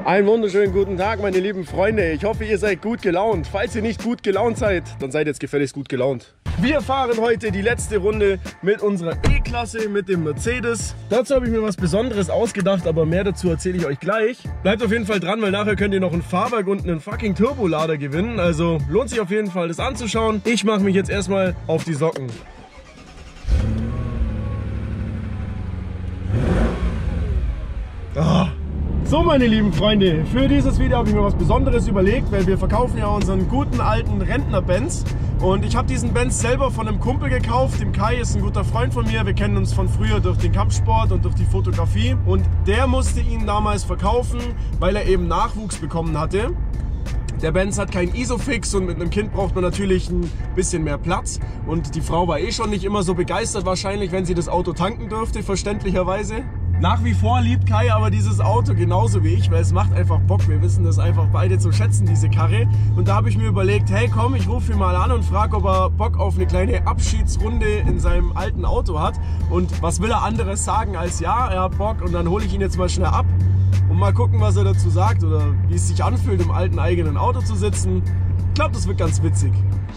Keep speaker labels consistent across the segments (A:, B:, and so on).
A: Einen wunderschönen guten Tag, meine lieben Freunde. Ich hoffe, ihr seid gut gelaunt. Falls ihr nicht gut gelaunt seid, dann seid jetzt gefälligst gut gelaunt. Wir fahren heute die letzte Runde mit unserer E-Klasse, mit dem Mercedes. Dazu habe ich mir was Besonderes ausgedacht, aber mehr dazu erzähle ich euch gleich. Bleibt auf jeden Fall dran, weil nachher könnt ihr noch ein Fahrwerk und einen fucking Turbolader gewinnen. Also lohnt sich auf jeden Fall, das anzuschauen. Ich mache mich jetzt erstmal auf die Socken. So, meine lieben Freunde, für dieses Video habe ich mir was Besonderes überlegt, weil wir verkaufen ja unseren guten alten Rentner-Benz. Und ich habe diesen Benz selber von einem Kumpel gekauft. Dem Kai ist ein guter Freund von mir. Wir kennen uns von früher durch den Kampfsport und durch die Fotografie. Und der musste ihn damals verkaufen, weil er eben Nachwuchs bekommen hatte. Der Benz hat kein Isofix und mit einem Kind braucht man natürlich ein bisschen mehr Platz. Und die Frau war eh schon nicht immer so begeistert wahrscheinlich, wenn sie das Auto tanken durfte, verständlicherweise. Nach wie vor liebt Kai aber dieses Auto genauso wie ich, weil es macht einfach Bock. Wir wissen das einfach beide zu schätzen, diese Karre. Und da habe ich mir überlegt, hey komm, ich rufe ihn mal an und frage, ob er Bock auf eine kleine Abschiedsrunde in seinem alten Auto hat. Und was will er anderes sagen als ja, er hat Bock, und dann hole ich ihn jetzt mal schnell ab und mal gucken, was er dazu sagt oder wie es sich anfühlt, im alten eigenen Auto zu sitzen. Ich glaube, das wird ganz witzig.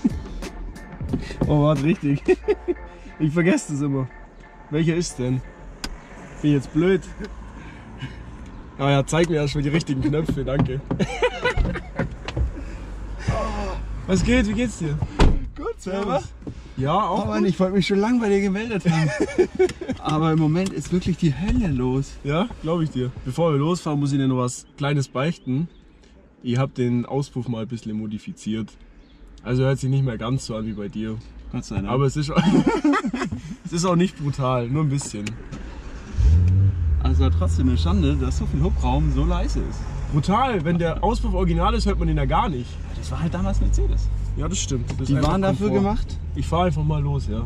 A: Oh, warte, richtig. Ich vergesse das immer. Welcher ist denn? Bin ich jetzt blöd? Ah ja, zeig mir erst mal die richtigen Knöpfe, danke. Was geht? Wie geht's dir?
B: Gut, selber?
A: Ja, auch.
B: Oh Mann, ich wollte mich schon lange bei dir gemeldet haben. Aber im Moment ist wirklich die Hölle los.
A: Ja, glaube ich dir. Bevor wir losfahren, muss ich dir noch was Kleines beichten. Ich habe den Auspuff mal ein bisschen modifiziert. Also hört sich nicht mehr ganz so an wie bei dir.
B: Gott sei Dank.
A: Aber es ist auch nicht brutal, nur ein bisschen.
B: Also trotzdem eine Schande, dass so viel Hubraum so leise ist.
A: Brutal, wenn der Auspuff original ist, hört man den ja gar nicht.
B: Das war halt damals Mercedes.
A: Ja, das stimmt. Das
B: Die
A: ist
B: waren dafür
A: Komfort.
B: gemacht.
A: Ich fahre einfach mal los, ja.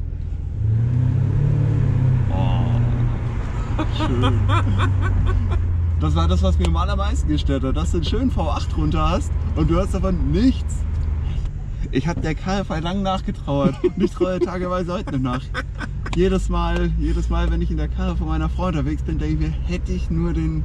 B: Oh, schön. Das war das, was mir am allermeisten gestört hat, dass du einen schönen V8 runter hast und du hast davon nichts. Ich habe der Karre vor lang nachgetrauert und ich treue tageweise heute noch nach. Jedes Mal, wenn ich in der Karre von meiner Frau unterwegs bin, denke ich mir, hätte ich nur den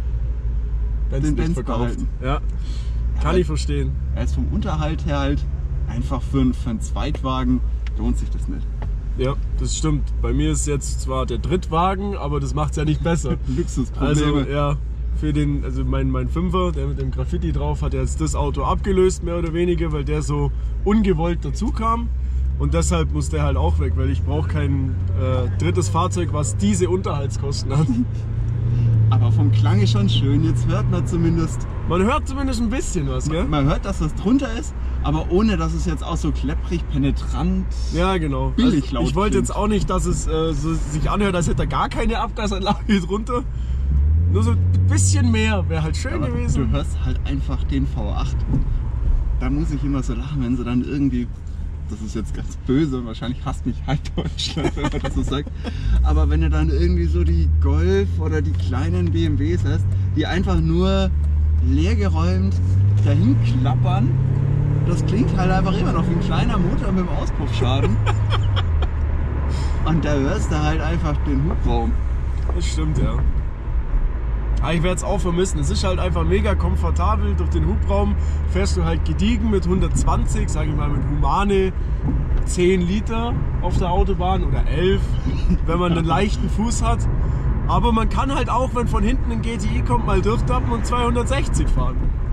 B: Benz
A: verkauft.
B: behalten.
A: Ja, kann ich verstehen.
B: Er ist vom Unterhalt her halt einfach für einen Zweitwagen lohnt sich das nicht.
A: Ja, das stimmt. Bei mir ist jetzt zwar der Drittwagen, aber das macht es ja nicht besser.
B: Luxusprobleme.
A: Also ja, für den, also mein Fünfer, der mit dem Graffiti drauf, hat jetzt das Auto abgelöst, mehr oder weniger, weil der so ungewollt dazu kam. Und deshalb muss der halt auch weg, weil ich brauche kein drittes Fahrzeug, was diese Unterhaltskosten hat.
B: Aber vom Klang ist schon schön, jetzt hört man zumindest...
A: Man hört zumindest ein bisschen was, gell?
B: Man hört, dass das drunter ist, aber ohne, dass es jetzt auch so klepprig, penetrant,
A: ja, genau.
B: billig laut
A: ich wollte
B: klingt.
A: jetzt auch nicht, dass es so sich anhört, als hätte er gar keine Abgasanlage drunter. Nur so ein bisschen mehr wäre halt schön
B: aber
A: gewesen.
B: Du hörst halt einfach den V8. Da muss ich immer so lachen, wenn sie dann irgendwie... Das ist jetzt ganz böse und wahrscheinlich hasst mich halb Deutschland, wenn man das so sagt. Aber wenn du dann irgendwie so die Golf oder die kleinen BMWs hast, die einfach nur leergeräumt dahin klappern, das klingt halt einfach immer noch wie ein kleiner Motor mit dem Auspuffschaden. Und da hörst du halt einfach den Hubraum.
A: Das stimmt, ja. Aber ich werde es auch vermissen. Es ist halt einfach mega komfortabel. Durch den Hubraum fährst du halt gediegen mit 120, sage ich mal mit humane 10 Liter auf der Autobahn oder 11, wenn man einen leichten Fuß hat. Aber man kann halt auch, wenn von hinten ein GTI kommt, mal durchtappen und 260 fahren.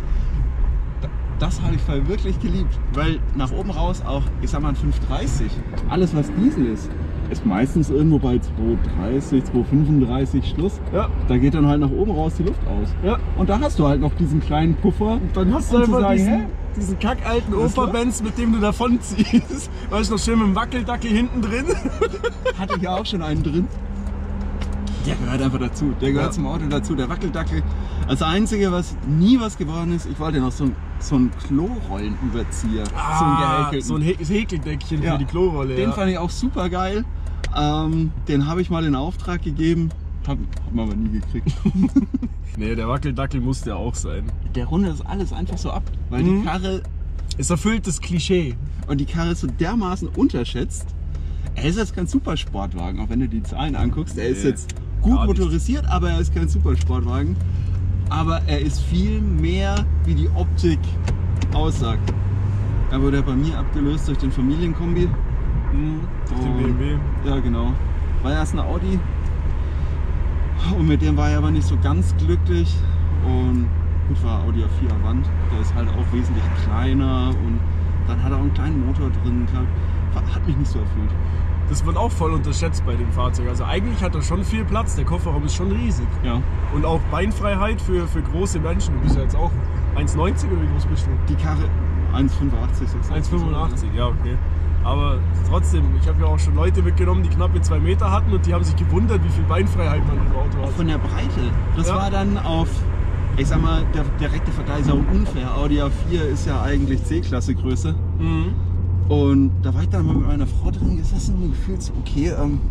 B: Das habe ich wirklich geliebt, weil nach oben raus auch, ich sag mal ein 530, alles was Diesel ist meistens irgendwo bei 230, 235 Schluss. Ja. Da geht dann halt nach oben raus die Luft aus. Ja. Und da hast du halt noch diesen kleinen Puffer. Und dann hast du einfach sagen, diesen kackalten Opa-Benz, mit dem du davon ziehst. Weißt du, noch schön mit dem Wackeldackel hinten drin. Hatte ich ja auch schon einen drin. Der gehört einfach dazu. Der gehört zum Auto dazu. Der Wackeldackel. Das Einzige, was nie was geworden ist, ich wollte noch so ein Klorollenüberzieher. So ein Häkeldeckchen für die Klorolle. Den fand ich auch super geil. Den habe ich mal in Auftrag gegeben. Haben wir aber nie gekriegt. Nee, der Wackeldackel muss der auch sein. Der rundet das alles einfach so ab. Weil die Karre... Es erfüllt das Klischee. Und die Karre ist so dermaßen unterschätzt. Er ist jetzt kein Supersportwagen, auch wenn du die Zahlen anguckst. Er ist jetzt gut motorisiert, aber er ist kein Supersportwagen. aber er ist viel mehr, wie die Optik aussagt. Er wurde bei mir abgelöst durch den Familienkombi.
A: Durch den BMW.
B: Ja, genau. War erst eine Audi und mit dem war er aber nicht so ganz glücklich. Und gut, war Audi A4 Avant. Der ist halt auch wesentlich kleiner und dann hat er auch einen kleinen Motor drin gehabt. Hat mich nicht so erfüllt.
A: Das wird auch voll unterschätzt bei dem Fahrzeug. Also eigentlich hat er schon viel Platz. Der Kofferraum ist schon riesig.
B: Ja.
A: Und auch Beinfreiheit für große Menschen. Du bist ja jetzt auch 1,90 oder wie groß bist du?
B: Die Karre 1,85,
A: 1,85, ja okay. Aber trotzdem, ich habe ja auch schon Leute mitgenommen, die knappe 2 Meter hatten und die haben sich gewundert, wie viel Beinfreiheit man im Auto
B: Auch
A: hat.
B: von der Breite. Das war dann auf, ich sag mal, der direkte Vergleich ist auch unfair. Audi A4 ist ja eigentlich C-Klasse Größe. Und da war ich dann mal mit meiner Frau drin gesessen und gefühlt so, okay,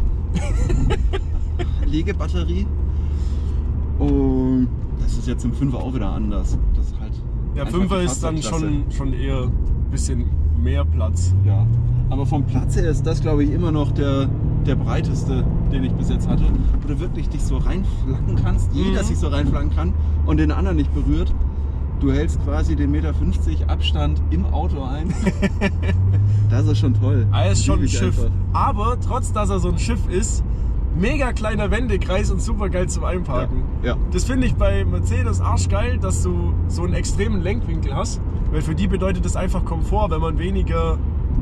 B: Legebatterie. Und das ist jetzt im 5er auch wieder anders. Das ist halt
A: Ja, 5er ist dann schon eher ein bisschen mehr Platz.
B: Ja, aber vom Platz her ist das, glaube ich, immer noch der breiteste, den ich bis jetzt hatte. Wo du wirklich dich so reinflacken kannst, jeder sich so reinflacken kann und den anderen nicht berührt. Du hältst quasi den 1,50 Meter Abstand im Auto ein. Das ist schon toll.
A: Er ist schon ein Schiff.
B: Einfach.
A: Aber trotz, dass er so ein Schiff ist, mega kleiner Wendekreis und super geil zum Einparken.
B: Ja.
A: Das finde ich bei Mercedes arschgeil, dass du so einen extremen Lenkwinkel hast. Weil für die bedeutet das einfach Komfort, wenn man weniger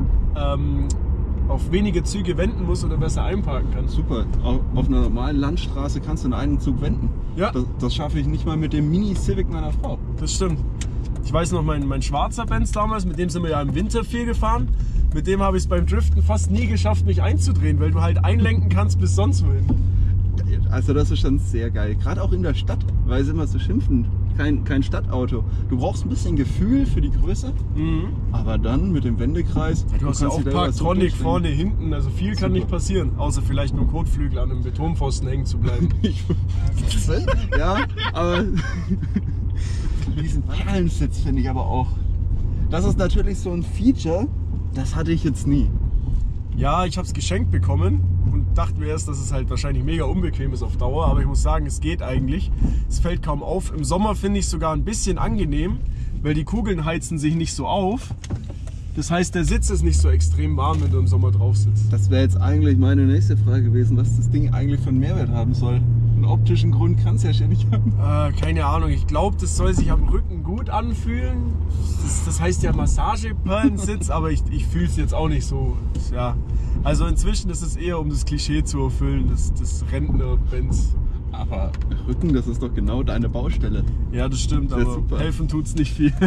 A: auf wenige Züge wenden muss oder besser einparken kann.
B: Super. Auf einer normalen Landstraße kannst du in einen Zug wenden.
A: Ja.
B: Das schaffe ich nicht mal mit dem Mini-Civic meiner Frau.
A: Das stimmt. Ich weiß noch, mein schwarzer Benz damals, mit dem sind wir ja im Winter viel gefahren. Mit dem habe ich es beim Driften fast nie geschafft, mich einzudrehen, weil du halt einlenken kannst bis sonst wohin.
B: Also das ist schon sehr geil. Gerade auch in der Stadt, weil sie immer so schimpfen. Kein Stadtauto. Du brauchst ein bisschen Gefühl für die Größe, aber dann mit dem Wendekreis.
A: Ja, du hast ja auch Parktronic vorne, hinten, also viel kann nicht passieren. Außer vielleicht mit dem Kotflügel an einem Betonpfosten hängen zu bleiben.
B: Ja, aber diesen Perlensitz finde ich aber auch. Das ist natürlich so ein Feature, das hatte ich jetzt nie.
A: Ja, ich habe es geschenkt bekommen und dachte mir erst, dass es halt wahrscheinlich mega unbequem ist auf Dauer, aber ich muss sagen, es geht eigentlich. Es fällt kaum auf. Im Sommer finde ich es sogar ein bisschen angenehm, weil die Kugeln heizen sich nicht so auf. Das heißt, der Sitz ist nicht so extrem warm, wenn du im Sommer drauf sitzt.
B: Das wäre jetzt eigentlich meine nächste Frage gewesen, was das Ding eigentlich für einen Mehrwert haben soll. Einen optischen Grund kann es ja schon nicht haben.
A: Keine Ahnung, ich glaube, das soll sich am Rücken gut anfühlen. Das heißt ja Massageperlensitz, aber ich fühle es jetzt auch nicht so. Ja. Also inzwischen ist es eher, um das Klischee zu erfüllen, das Rentner-Benz.
B: Aber Rücken, das ist doch genau deine Baustelle.
A: Ja, das stimmt,
B: Das ist
A: aber
B: super.
A: helfen tut es nicht viel.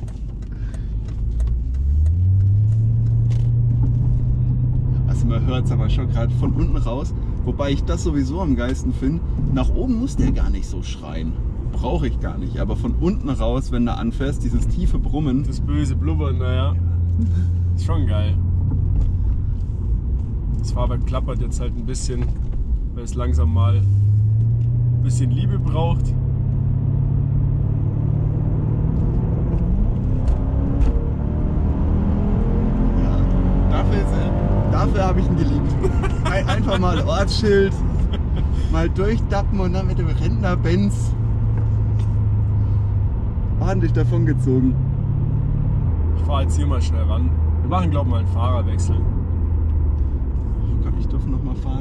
B: Also man hört es aber schon gerade von unten raus, wobei ich das sowieso am geilsten finde. Nach oben muss der gar nicht so schreien. Brauche ich gar nicht. Aber von unten raus, wenn du anfährst, dieses tiefe Brummen.
A: Das böse Blubbern, naja. Ist schon geil. Das Fahrwerk klappert jetzt halt ein bisschen, weil es langsam mal ein bisschen Liebe braucht.
B: Ja, dafür habe ich ihn geliebt. Einfach mal Ortsschild, mal durchdappen und dann mit dem Rentner-Benz ordentlich davon gezogen.
A: Ich fahre jetzt hier mal schnell ran. Wir machen, glaube ich, mal einen Fahrerwechsel.
B: Oh Gott, ich darf noch mal fahren.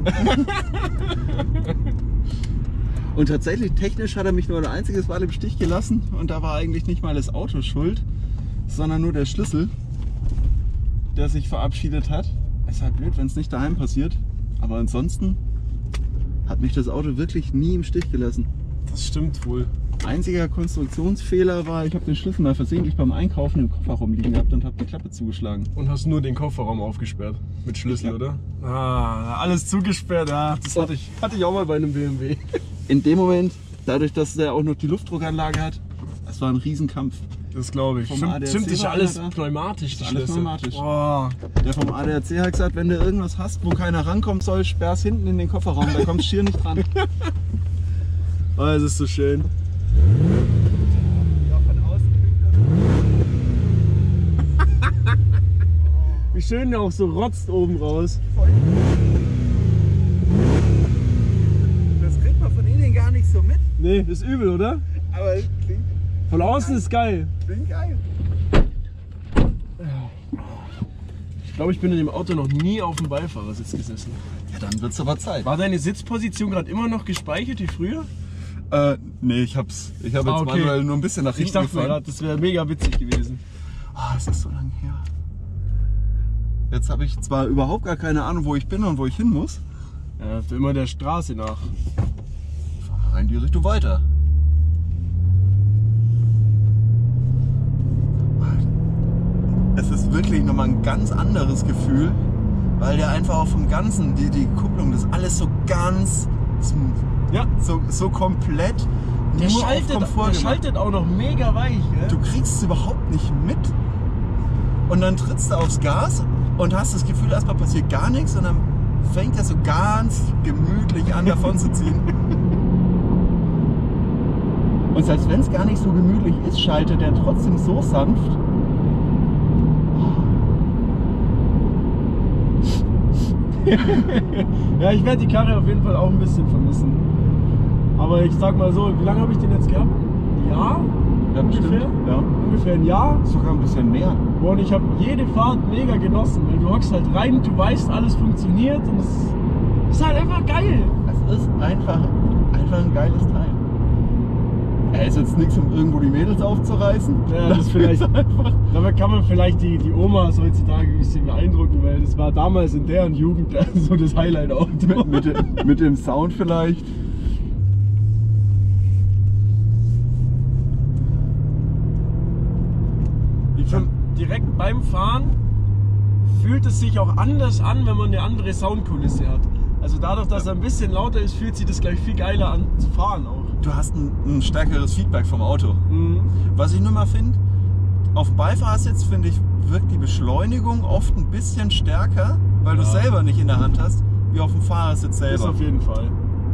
B: Und tatsächlich, technisch hat er mich nur ein einziges Mal im Stich gelassen und da war eigentlich nicht mal das Auto schuld, sondern nur der Schlüssel, der sich verabschiedet hat. Es ist halt blöd, wenn es nicht daheim passiert, aber ansonsten hat mich das Auto wirklich nie im Stich gelassen.
A: Das stimmt wohl.
B: Einziger Konstruktionsfehler war, ich habe den Schlüssel mal versehentlich beim Einkaufen im Kofferraum liegen gehabt und habe die Klappe zugeschlagen.
A: Und hast nur den Kofferraum aufgesperrt. Mit Schlüssel,
B: Ja.
A: oder? Ah, alles zugesperrt. Ja, das hatte ich auch mal bei einem BMW.
B: In dem Moment, dadurch, dass der auch noch die Luftdruckanlage hat, das war ein Riesenkampf.
A: Das glaube ich.
B: Vom
A: Stimmt,
B: ADAC
A: stimmt, das ist
B: war
A: alles
B: einer da.
A: pneumatisch, die
B: Alles
A: Schlüssel.
B: pneumatisch.
A: Oh.
B: Der vom ADAC hat gesagt, wenn du irgendwas hast, wo keiner rankommen soll, sperr's hinten in den Kofferraum, da kommst du schier nicht dran.
A: Oh, es ist so schön. Wie schön der auch so rotzt oben raus.
B: Das kriegt man von innen gar nicht so mit.
A: Nee, ist übel, oder?
B: Aber es klingt,
A: Von außen ist geil.
B: klingt geil.
A: Ich glaube, ich bin in dem Auto noch nie auf dem Beifahrersitz gesessen.
B: Ja, dann wird's aber Zeit.
A: War deine Sitzposition gerade immer noch gespeichert wie früher?
B: Nee, ich habe jetzt
A: okay.
B: manuell nur ein bisschen nach hinten
A: Ich dachte mir
B: gefahren.
A: gerade, das wäre mega witzig gewesen.
B: Ah, es ist so lange her. Jetzt habe ich zwar überhaupt gar keine Ahnung, wo ich bin und wo ich hin muss.
A: Ja, immer der Straße nach.
B: Fahr mal in die Richtung weiter. Es ist wirklich nochmal ein ganz anderes Gefühl, weil der einfach auch vom Ganzen, die Kupplung, das ist alles so ganz smooth.
A: Ja,
B: So komplett
A: der
B: nur auf
A: schaltet,
B: Komfort
A: der
B: gemacht.
A: schaltet auch noch mega weich. Gell?
B: Du kriegst es überhaupt nicht mit und dann trittst du aufs Gas und hast das Gefühl, erstmal passiert gar nichts und dann fängt er so ganz gemütlich an davon zu ziehen. Und selbst wenn es gar nicht so gemütlich ist, schaltet er trotzdem so sanft.
A: Ja, ich werde die Karre auf jeden Fall auch ein bisschen vermissen. Aber ich sag mal so, wie lange habe ich den jetzt gehabt? Ein Jahr?
B: Ja, bestimmt.
A: Ungefähr?
B: Ja.
A: Ungefähr ein Jahr.
B: Sogar ein bisschen mehr.
A: Und ich habe jede Fahrt mega genossen, weil du hockst halt rein, du weißt, alles funktioniert und es ist halt einfach geil.
B: Es ist einfach ein geiles Teil. Er ist jetzt nichts, um irgendwo die Mädels aufzureißen.
A: Ja, das vielleicht, damit kann man vielleicht die Omas heutzutage ein bisschen beeindrucken, weil das war damals in deren Jugend so das Highlight-Auto.
B: mit dem Sound vielleicht.
A: Schon direkt beim Fahren fühlt es sich auch anders an, wenn man eine andere Soundkulisse hat. Also dadurch, dass er ein bisschen lauter ist, fühlt sich das gleich viel geiler an zu fahren auch.
B: Du hast ein stärkeres Feedback vom Auto.
A: Mhm.
B: Was ich nur mal finde, auf dem Beifahrersitz finde ich, wirkt die Beschleunigung oft ein bisschen stärker, weil du es
A: Ja.
B: selber nicht in der Hand hast, wie auf dem Fahrersitz
A: Das
B: selber.
A: auf jeden Fall.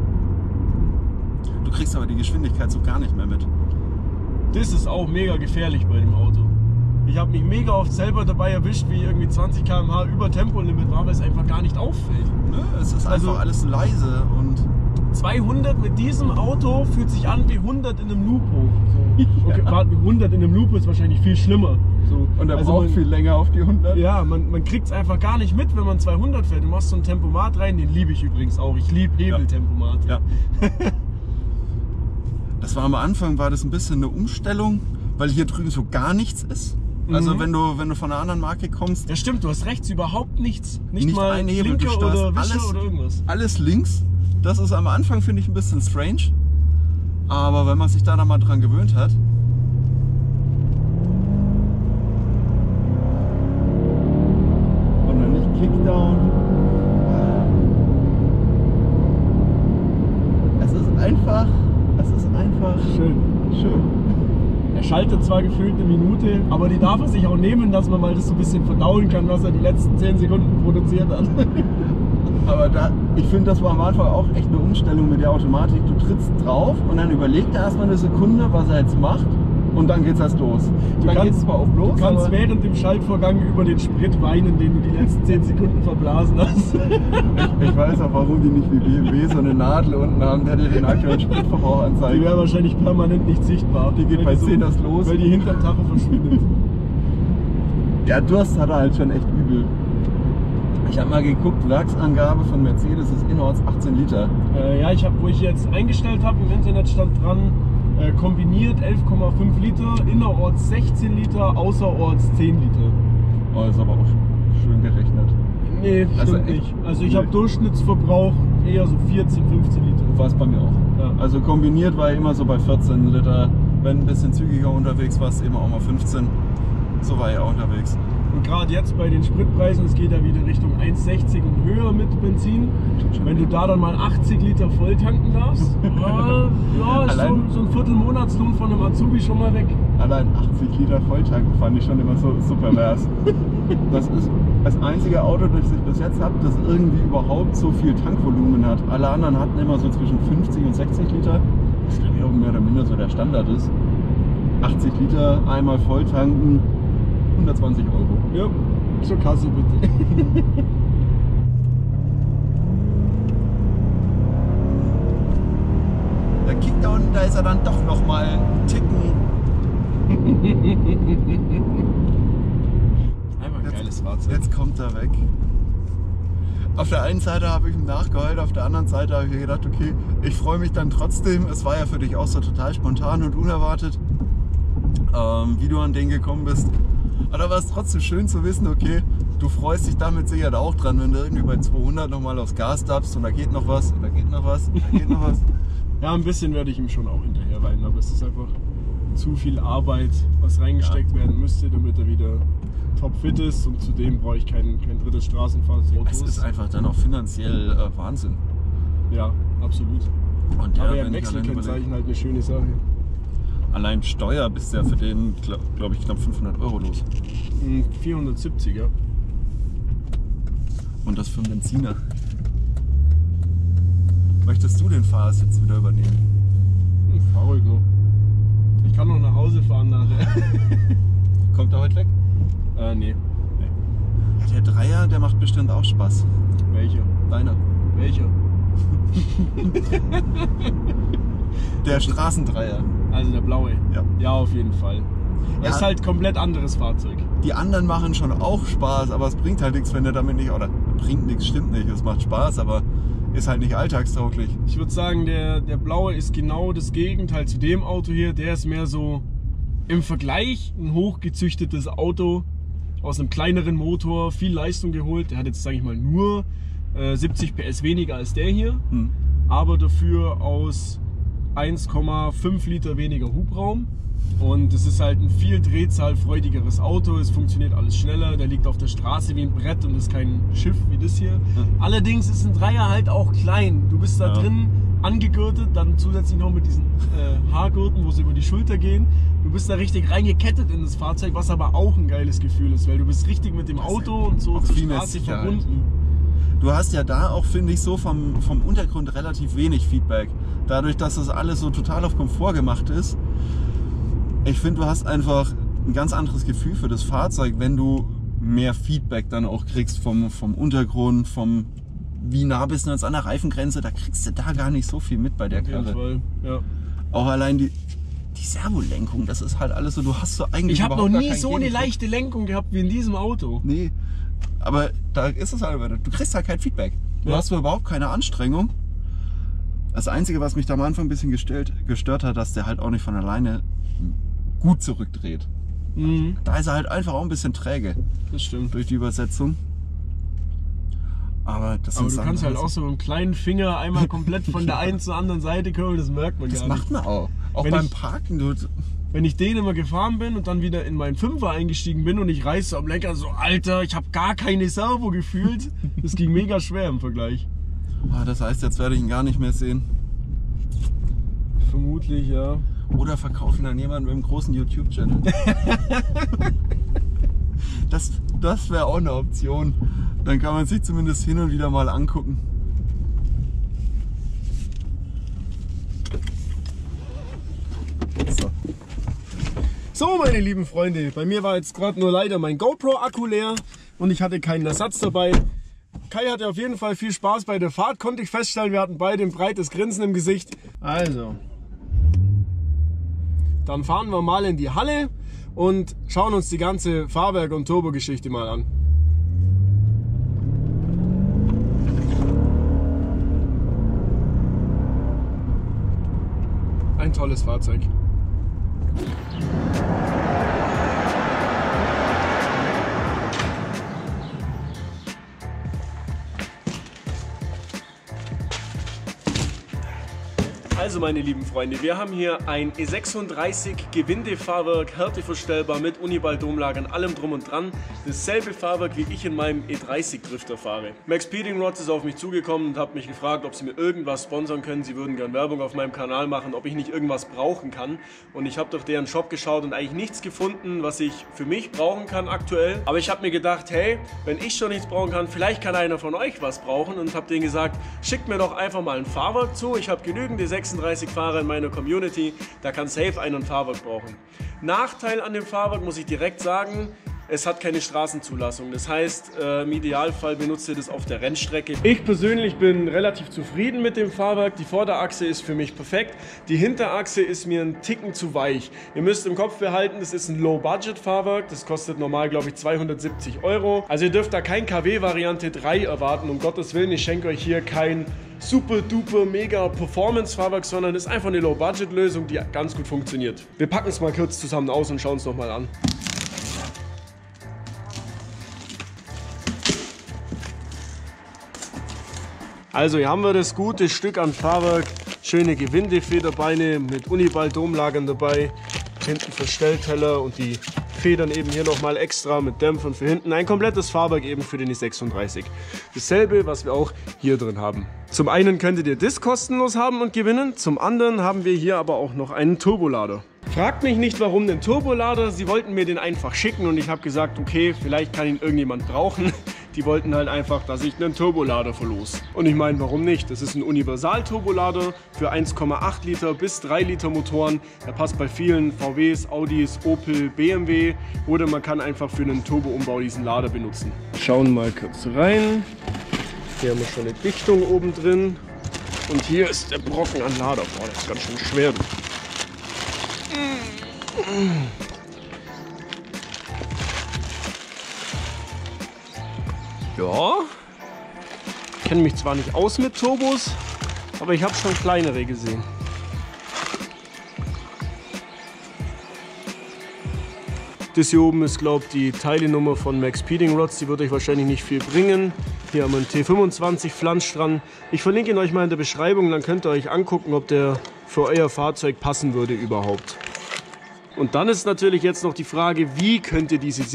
B: Du kriegst aber die Geschwindigkeit so gar nicht mehr mit.
A: Das ist auch mega gefährlich bei dem Auto. Ich habe mich mega oft selber dabei erwischt, wie irgendwie 20 km/h über Tempolimit war, weil es einfach gar nicht auffällt.
B: Ne? Es ist
A: Also-
B: einfach alles leise und
A: 200 mit diesem Auto fühlt sich an wie 100 in einem Lupo. So. Okay, warte, 100 in einem Lupo ist wahrscheinlich viel schlimmer. So. Also man,
B: viel länger auf die 100.
A: ja, man kriegt es einfach gar nicht mit, wenn man 200 fährt. Du machst so ein Tempomat rein, den liebe ich übrigens auch. Ich liebe Hebeltempomat.
B: Ja. Das war am Anfang, war das ein bisschen eine Umstellung, weil hier drüben so gar nichts ist. Also
A: Mhm.
B: wenn du von einer anderen Marke kommst,
A: Ja stimmt, du hast rechts überhaupt nichts. Nicht
B: Nicht
A: mal
B: ein Hebel, du
A: Blinker
B: starrst
A: oder Wischer
B: alles-
A: oder irgendwas.
B: alles links. Das ist am Anfang, finde ich, ein bisschen strange. Aber wenn man sich da noch mal dran gewöhnt hat. Und dann nicht Kickdown. Es ist einfach
A: Schön.
B: schön.
A: Er schaltet zwar gefühlt eine Minute, aber die darf er sich auch nehmen, dass man mal das so ein bisschen verdauen kann, was er die letzten 10 Sekunden produziert hat.
B: Aber ich finde, das war am Anfang auch echt eine Umstellung mit der Automatik. Du trittst drauf und dann überlegt er erstmal eine Sekunde, was er jetzt macht. Und dann geht's erst los. Dann geht's zwar auch los,
A: Du kannst
B: aber
A: während dem Schaltvorgang über den Sprit weinen, den du die letzten 10 Sekunden verblasen hast.
B: ich weiß auch, warum die nicht wie BMW so eine Nadel unten haben, der dir den aktuellen Spritverbrauch
A: Die
B: anzeigt.
A: wäre wahrscheinlich permanent nicht sichtbar.
B: Die geht
A: weil
B: bei
A: so-
B: 10 erst los.
A: Weil die hinterm Tacho verschwindet.
B: Ja, Durst hat er halt schon echt übel. Ich habe mal geguckt, Werksangabe von Mercedes ist innerorts 18 Liter.
A: Ja, wo ich jetzt eingestellt habe, im Internet stand dran, kombiniert 11,5 Liter, innerorts 16 Liter, außerorts 10 Liter.
B: Oh, ist aber auch schön gerechnet.
A: Nee,
B: Also
A: stimmt
B: echt?
A: nicht. Also ich habe
B: Nee.
A: Durchschnittsverbrauch eher so 14, 15 Liter.
B: War es bei mir auch.
A: Ja.
B: Also kombiniert war ich immer so bei 14 Liter. Wenn ein bisschen zügiger unterwegs warst, eben auch mal 15. So war ich auch unterwegs.
A: Und gerade jetzt bei den Spritpreisen, es geht ja wieder Richtung 1,60 und höher mit Benzin. Wenn du da dann mal 80 Liter voll tanken darfst, ja, ist
B: Allein-
A: so ein Viertelmonatslohn von einem Azubi schon mal weg.
B: Allein 80 Liter Volltanken fand ich schon immer so pervers. Das ist das einzige Auto, das ich bis jetzt habe, das irgendwie überhaupt so viel Tankvolumen hat. Alle anderen hatten immer so zwischen 50 und 60 Liter. Das glaube ich auch mehr oder minder so der Standard ist. 80 Liter einmal voll tanken, 120 Euro.
A: Ja, zur Kasse bitte.
B: Der Kick da unten, da ist er dann doch noch mal einen Ticken.
A: Einmal ein geiles Fahrzeug.
B: Jetzt kommt er weg. Auf der einen Seite habe ich ihm nachgeheult, auf der anderen Seite habe ich mir gedacht, okay, ich freue mich dann trotzdem. Es war ja für dich auch so total spontan und unerwartet, wie du an den gekommen bist. Aber da war es trotzdem schön zu wissen, okay, du freust dich damit sicher auch dran, wenn du irgendwie bei 200 nochmal aufs Gas tappst und da geht noch was, und da geht noch was, und da geht noch was.
A: Ja, ein bisschen werde ich ihm schon auch hinterher weinen, aber es ist einfach zu viel Arbeit, was reingesteckt werden müsste, damit er wieder topfit ist, und zudem brauche ich kein drittes Straßenfahrzeug.
B: Es ist einfach dann auch finanziell Wahnsinn.
A: Ja, absolut.
B: Und der,
A: aber ja, Wechselkennzeichen halt eine schöne Sache.
B: Allein Steuer bist du ja für den, glaube ich, knapp 500 € los.
A: 470, ja.
B: Und das für einen Benziner. Möchtest du den Fahrersitz wieder übernehmen?
A: Fahr ruhig noch. Ich kann noch nach Hause fahren nachher.
B: Kommt er heute weg?
A: Nee.
B: Der Dreier, der macht bestimmt auch Spaß.
A: Welcher?
B: Deiner.
A: Welcher?
B: Der Straßendreier.
A: Also der blaue?
B: Ja.
A: Ja, auf jeden Fall.
B: Ja.
A: Ist halt komplett anderes Fahrzeug.
B: Die anderen machen schon auch Spaß, aber es bringt halt nichts, wenn der damit nicht, oder bringt nichts, stimmt nicht, es macht Spaß, aber ist halt nicht alltagstauglich.
A: Ich würde sagen, der blaue ist genau das Gegenteil zu dem Auto hier. Der ist mehr so im Vergleich ein hochgezüchtetes Auto aus einem kleineren Motor, viel Leistung geholt. Der hat jetzt, sage ich mal, nur 70 PS weniger als der hier, aber dafür aus 1,5 Liter weniger Hubraum. Und es ist halt ein viel drehzahlfreudigeres Auto, es funktioniert alles schneller, der liegt auf der Straße wie ein Brett und ist kein Schiff wie das hier. Allerdings ist ein Dreier halt auch klein, du bist da drin angegürtet, dann zusätzlich noch mit diesen Haargurten, wo sie über die Schulter gehen. Du bist da richtig reingekettet in das Fahrzeug, was aber auch ein geiles Gefühl ist, weil du bist richtig mit dem Auto und so zur Straße verbunden.
B: Du hast ja da auch, finde ich, so vom Untergrund relativ wenig Feedback. Dadurch, dass das alles so total auf Komfort gemacht ist. Ich finde, du hast einfach ein ganz anderes Gefühl für das Fahrzeug, wenn du mehr Feedback dann auch kriegst vom Untergrund, wie nah bist du jetzt an der Reifengrenze, da kriegst du da gar nicht so viel mit bei der Karre.
A: Auf jeden Fall, ja.
B: Auch allein die Servolenkung, das ist halt alles so, du hast so eigentlich
A: Ich habe noch
B: überhaupt
A: nie
B: gar keinen
A: so eine
B: Gegendruck.
A: leichte Lenkung gehabt wie in diesem Auto.
B: Nee, aber da ist es halt, du kriegst halt kein Feedback. Du hast überhaupt keine Anstrengung. Das Einzige, was mich da am Anfang ein bisschen gestört hat, dass der halt auch nicht von alleine gut zurückdreht. Da ist er halt einfach auch ein bisschen träge.
A: Das stimmt.
B: Durch die Übersetzung. Aber das
A: Aber
B: sind
A: du
B: Sachen,
A: kannst halt auch so mit einem kleinen Finger einmal komplett von der einen zur anderen Seite kommen, das merkt man
B: das
A: gar nicht.
B: macht man auch. Auch
A: Wenn
B: beim
A: ich-
B: Parken.
A: Wenn ich den immer gefahren bin und dann wieder in meinen Fünfer eingestiegen bin und ich reiß so am Lenker so, Alter, ich habe gar keine Servo gefühlt. Das ging mega schwer im Vergleich.
B: Das heißt, jetzt werde ich ihn gar nicht mehr sehen.
A: Vermutlich, ja.
B: Oder verkaufen an jemanden mit einem großen YouTube-Channel. Das wäre auch eine Option. Dann kann man sich zumindest hin und wieder mal angucken. So.
A: So, meine lieben Freunde, bei mir war jetzt gerade nur leider mein GoPro-Akku leer und ich hatte keinen Ersatz dabei. Kai hatte auf jeden Fall viel Spaß bei der Fahrt, konnte ich feststellen, wir hatten beide ein breites Grinsen im Gesicht. Also, dann fahren wir mal in die Halle und schauen uns die ganze Fahrwerk- und Turbo-Geschichte mal an. Ein tolles Fahrzeug. Also meine lieben Freunde, wir haben hier ein E36 Gewindefahrwerk, härteverstellbar mit Uniball-Domlagern, allem drum und dran. Dasselbe Fahrwerk, wie ich in meinem E30 Drifter fahre. Max Speeding Rods ist auf mich zugekommen und hat mich gefragt, ob sie mir irgendwas sponsern können. Sie würden gerne Werbung auf meinem Kanal machen, ob ich nicht irgendwas brauchen kann. Und ich habe durch deren Shop geschaut und eigentlich nichts gefunden, was ich für mich brauchen kann aktuell. Aber ich habe mir gedacht, hey, wenn ich schon nichts brauchen kann, vielleicht kann einer von euch was brauchen. Und habe denen gesagt, schickt mir doch einfach mal ein Fahrwerk zu. Ich habe genügend E36 Fahrer in meiner Community, da kann safe einer ein Fahrwerk brauchen. Nachteil an dem Fahrwerk muss ich direkt sagen, es hat keine Straßenzulassung. Das heißt, im Idealfall benutzt ihr das auf der Rennstrecke. Ich persönlich bin relativ zufrieden mit dem Fahrwerk. Die Vorderachse ist für mich perfekt. Die Hinterachse ist mir ein Ticken zu weich. Ihr müsst im Kopf behalten, das ist ein Low-Budget-Fahrwerk. Das kostet normal, glaube ich, 270 €. Also ihr dürft da kein KW-Variante 3 erwarten. Um Gottes Willen, ich schenke euch hier kein super duper mega Performance-Fahrwerk, sondern ist einfach eine Low-Budget-Lösung, die ganz gut funktioniert. Wir packen es mal kurz zusammen aus und schauen es nochmal an. Also hier haben wir das gute Stück an Fahrwerk, schöne Gewindefederbeine mit Uniball-Domlagern dabei, hinten Verstellteller und die Federn eben hier nochmal extra mit Dämpfern für hinten. Ein komplettes Fahrwerk eben für den E36. Dasselbe, was wir auch hier drin haben. Zum einen könntet ihr das kostenlos haben und gewinnen, zum anderen haben wir hier aber auch noch einen Turbolader. Fragt mich nicht, warum den Turbolader, sie wollten mir den einfach schicken und ich habe gesagt, okay, vielleicht kann ihn irgendjemand brauchen. Die wollten halt einfach, dass ich einen Turbolader verlose. Und ich meine, warum nicht? Das ist ein Universal-Turbolader für 1,8 Liter bis 3 Liter Motoren. Der passt bei vielen VWs, Audis, Opel, BMW oder man kann einfach für einen Turbo-Umbau diesen Lader benutzen. Schauen mal kurz rein. Hier haben wir schon eine Dichtung oben drin. Und hier ist der Brocken an Lader. Boah, das ist ganz schön schwer. Ja, ich kenne mich zwar nicht aus mit Turbos, aber ich habe schon kleinere gesehen. Das hier oben ist, glaube ich, die Teilenummer von Max Speeding Rods. Die wird euch wahrscheinlich nicht viel bringen. Hier haben wir einen T25 Flansch dran. Ich verlinke ihn euch mal in der Beschreibung, dann könnt ihr euch angucken, ob der für euer Fahrzeug passen würde überhaupt. Und dann ist natürlich jetzt noch die Frage, wie könnt ihr diese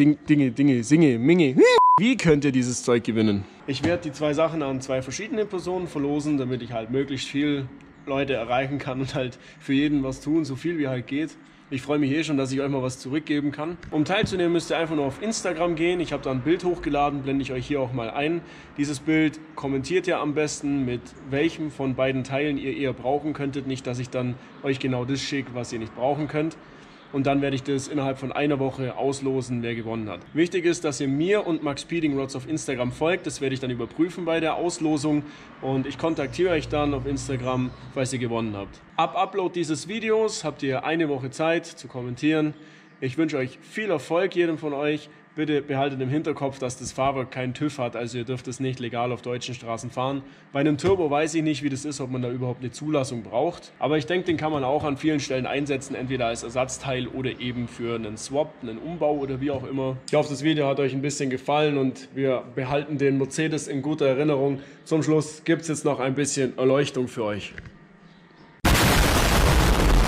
A: wie könnt ihr dieses Zeug gewinnen? Ich werde die zwei Sachen an zwei verschiedene Personen verlosen, damit ich halt möglichst viel Leute erreichen kann und halt für jeden was tun, so viel wie halt geht. Ich freue mich schon, dass ich euch mal was zurückgeben kann. Um teilzunehmen, müsst ihr einfach nur auf Instagram gehen. Ich habe da ein Bild hochgeladen, blende ich euch hier auch mal ein. Dieses Bild kommentiert ihr am besten, mit welchem von beiden Teilen ihr eher brauchen könntet. Nicht, dass ich dann euch genau das schicke, was ihr nicht brauchen könnt. Und dann werde ich das innerhalb von einer Woche auslosen, wer gewonnen hat. Wichtig ist, dass ihr mir und Max Speeding Rods auf Instagram folgt. Das werde ich dann überprüfen bei der Auslosung. Und ich kontaktiere euch dann auf Instagram, falls ihr gewonnen habt. Ab Upload dieses Videos habt ihr eine Woche Zeit zu kommentieren. Ich wünsche euch viel Erfolg, jedem von euch. Bitte behaltet im Hinterkopf, dass das Fahrwerk keinen TÜV hat, also ihr dürft es nicht legal auf deutschen Straßen fahren. Bei einem Turbo weiß ich nicht, wie das ist, ob man da überhaupt eine Zulassung braucht. Aber ich denke, den kann man auch an vielen Stellen einsetzen, entweder als Ersatzteil oder eben für einen Swap, einen Umbau oder wie auch immer. Ich hoffe, das Video hat euch ein bisschen gefallen und wir behalten den Mercedes in guter Erinnerung. Zum Schluss gibt es jetzt noch ein bisschen Erleuchtung für euch.